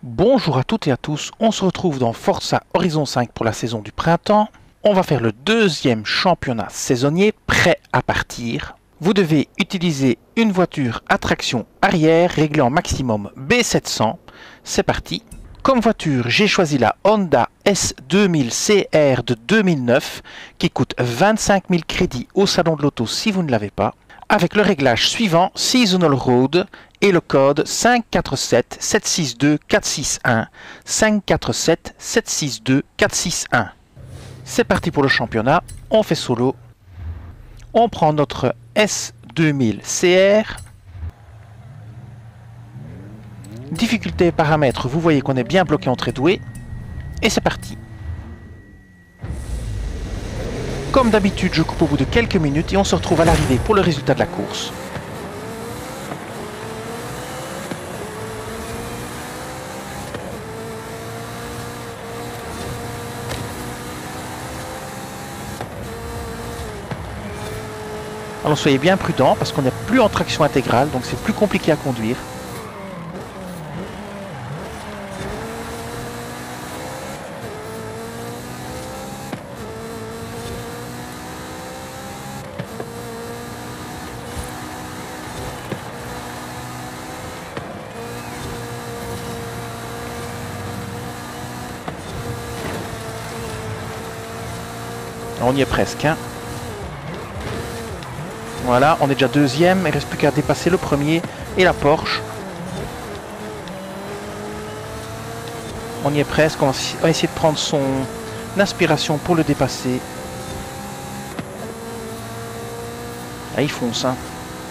Bonjour à toutes et à tous, on se retrouve dans Forza Horizon 5 pour la saison du printemps. On va faire le deuxième championnat saisonnier, prêt à partir. Vous devez utiliser une voiture à traction arrière réglée en maximum B700. C'est parti. Comme voiture, j'ai choisi la Honda S2000 CR de 2009 qui coûte 25 000 crédits au salon de l'auto si vous ne l'avez pas. Avec le réglage suivant, Seasonal Road et le code 547 762 461 547 762 461. C'est parti pour le championnat, on fait solo. On prend notre S2000 CR. Difficulté et paramètres, vous voyez qu'on est bien bloqué en très doué. Et c'est parti. Comme d'habitude, je coupe au bout de quelques minutes et on se retrouve à l'arrivée pour le résultat de la course. Alors soyez bien prudents parce qu'on n'est plus en traction intégrale, donc c'est plus compliqué à conduire. On y est presque. Hein. Voilà, on est déjà deuxième, il ne reste plus qu'à dépasser le premier et la Porsche. On y est presque, on va essayer de prendre son inspiration pour le dépasser. Ah, il fonce, hein.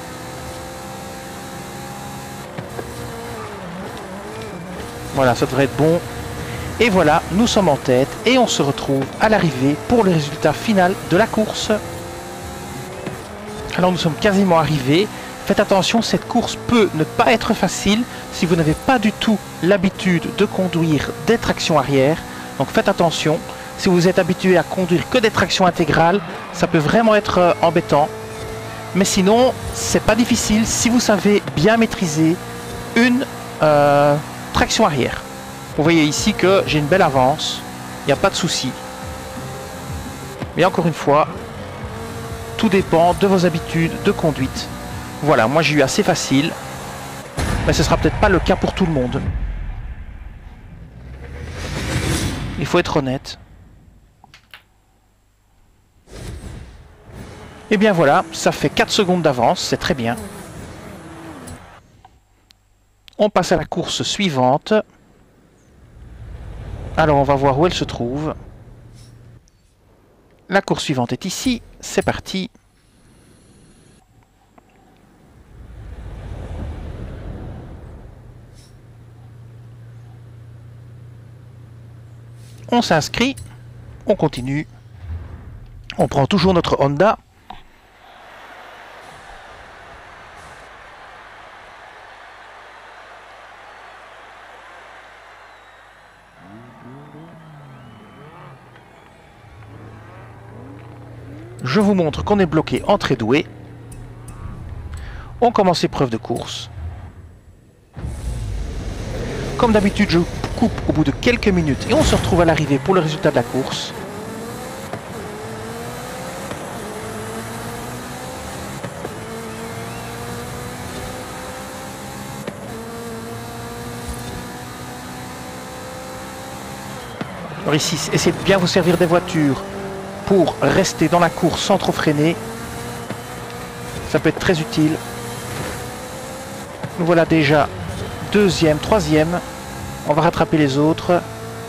Voilà, ça devrait être bon. Et voilà, nous sommes en tête et on se retrouve à l'arrivée pour le résultat final de la course. Alors nous sommes quasiment arrivés. Faites attention, cette course peut ne pas être facile si vous n'avez pas du tout l'habitude de conduire des tractions arrière. Donc faites attention, si vous êtes habitué à conduire que des tractions intégrales, ça peut vraiment être embêtant. Mais sinon, c'est pas difficile si vous savez bien maîtriser une traction arrière. Vous voyez ici que j'ai une belle avance, il n'y a pas de souci. Mais encore une fois, tout dépend de vos habitudes de conduite. Voilà, moi j'ai eu assez facile, mais ce sera peut-être pas le cas pour tout le monde. Il faut être honnête. Et bien voilà, ça fait 4 secondes d'avance, c'est très bien. On passe à la course suivante. Alors on va voir où elle se trouve. La course suivante est ici, c'est parti. On s'inscrit, on continue. On prend toujours notre Honda. Je vous montre qu'on est bloqué en très doué. On commence l'épreuve de course. Comme d'habitude, je coupe au bout de quelques minutes et on se retrouve à l'arrivée pour le résultat de la course. Alors ici, essayez de bien vous servir des voitures pour rester dans la course sans trop freiner. Ça peut être très utile. Nous voilà déjà deuxième, troisième. On va rattraper les autres.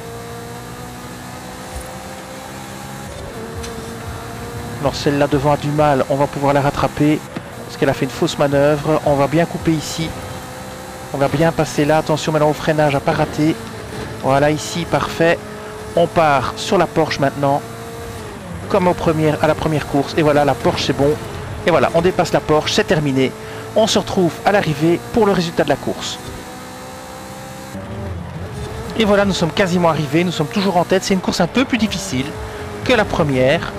Alors celle-là devant a du mal, on va pouvoir la rattraper parce qu'elle a fait une fausse manœuvre. On va bien couper ici. On va bien passer là. Attention maintenant au freinage à pas rater. Voilà ici, parfait. On part sur la Porsche maintenant. Comme à la première course. Et voilà, la Porsche c'est bon. Et voilà, on dépasse la Porsche, c'est terminé. On se retrouve à l'arrivée pour le résultat de la course. Et voilà, nous sommes quasiment arrivés, nous sommes toujours en tête. C'est une course un peu plus difficile que la première.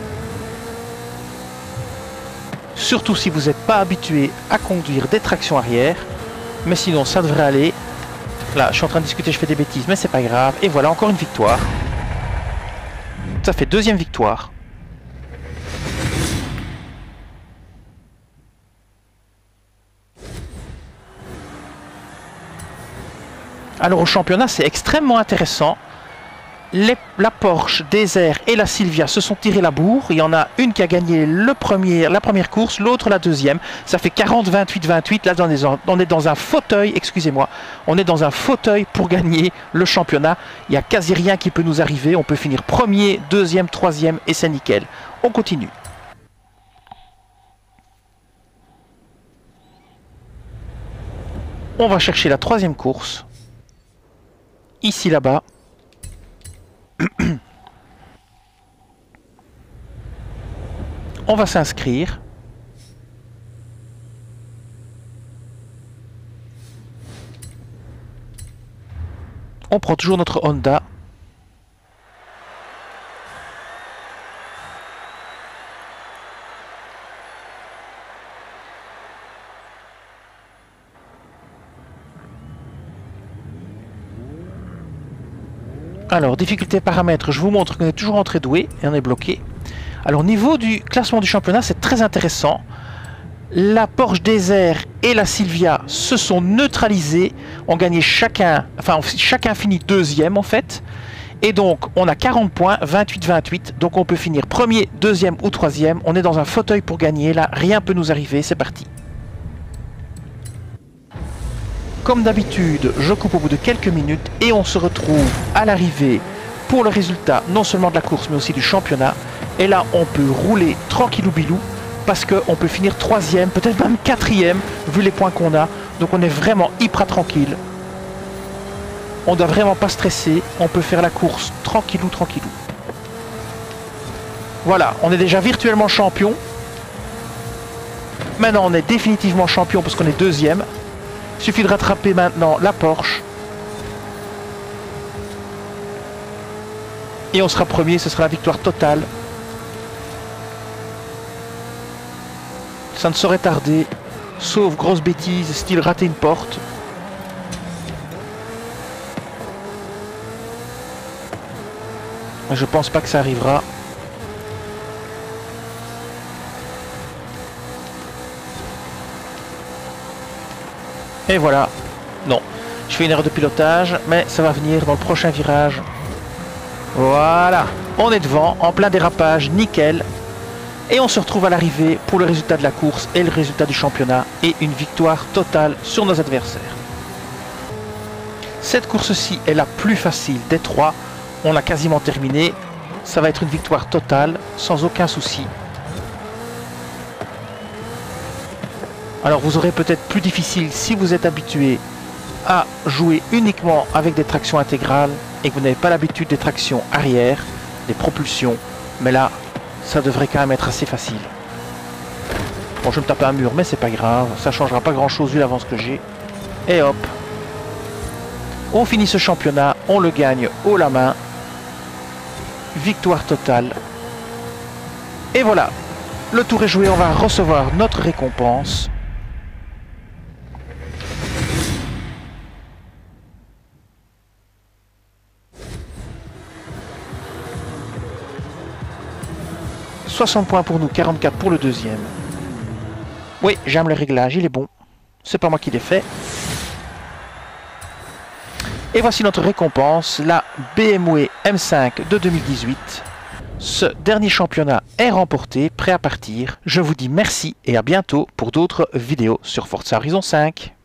Surtout si vous n'êtes pas habitué à conduire des tractions arrière. Mais sinon, ça devrait aller. Là, je suis en train de discuter, je fais des bêtises, mais c'est pas grave. Et voilà, encore une victoire. Ça fait deuxième victoire. Alors au championnat, c'est extrêmement intéressant. La Porsche, Desert et la Silvia se sont tirés la bourre. Il y en a une qui a gagné la première course, l'autre la deuxième. Ça fait 40, 28, 28. Là, on est dans un fauteuil, excusez-moi. On est dans un fauteuil pour gagner le championnat. Il n'y a quasi rien qui peut nous arriver. On peut finir premier, deuxième, troisième et c'est nickel. On continue. On va chercher la troisième course. Ici, là-bas. On va s'inscrire. On prend toujours notre Honda. Alors, difficulté paramètres, je vous montre qu'on est toujours entré doué et on est bloqué. Alors, au niveau du classement du championnat, c'est très intéressant. La Porsche Desert et la Silvia se sont neutralisées, ont gagné chacun finit deuxième en fait. Et donc, on a 40 points, 28-28. Donc, on peut finir premier, deuxième ou troisième. On est dans un fauteuil pour gagner. Là, rien peut nous arriver. C'est parti. Comme d'habitude, je coupe au bout de quelques minutes et on se retrouve à l'arrivée pour le résultat non seulement de la course mais aussi du championnat. Et là, on peut rouler tranquillou bilou parce qu'on peut finir troisième, peut-être même quatrième vu les points qu'on a. Donc on est vraiment hyper tranquille. On ne doit vraiment pas stresser. On peut faire la course tranquillou, tranquillou. Voilà, on est déjà virtuellement champion. Maintenant, on est définitivement champion parce qu'on est deuxième. Il suffit de rattraper maintenant la Porsche. Et on sera premier, ce sera la victoire totale. Ça ne saurait tarder. Sauf grosse bêtise, style rater une porte. Je pense pas que ça arrivera. Et voilà. Non. Je fais une erreur de pilotage, mais ça va venir dans le prochain virage. Voilà. On est devant, en plein dérapage, nickel. Et on se retrouve à l'arrivée pour le résultat de la course et le résultat du championnat. Et une victoire totale sur nos adversaires. Cette course-ci est la plus facile des trois. On l'a quasiment terminé. Ça va être une victoire totale, sans aucun souci. Alors vous aurez peut-être plus difficile si vous êtes habitué à jouer uniquement avec des tractions intégrales et que vous n'avez pas l'habitude des tractions arrière, des propulsions. Mais là, ça devrait quand même être assez facile. Bon, je vais me taper un mur, mais c'est pas grave. Ça changera pas grand-chose vu l'avance que j'ai. Et hop. On finit ce championnat, on le gagne haut la main. Victoire totale. Et voilà. Le tour est joué, on va recevoir notre récompense. « 60 points pour nous, 44 pour le deuxième. » Oui, j'aime le réglage, il est bon. C'est pas moi qui l'ai fait. Et voici notre récompense, la BMW M5 de 2018. Ce dernier championnat est remporté, prêt à partir. Je vous dis merci et à bientôt pour d'autres vidéos sur Forza Horizon 5.